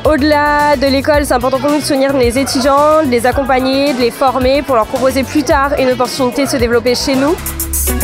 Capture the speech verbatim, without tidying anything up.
Au-delà de l'école, c'est important pour nous de soutenir les étudiants, de les accompagner, de les former pour leur proposer plus tard une opportunité de se développer chez nous.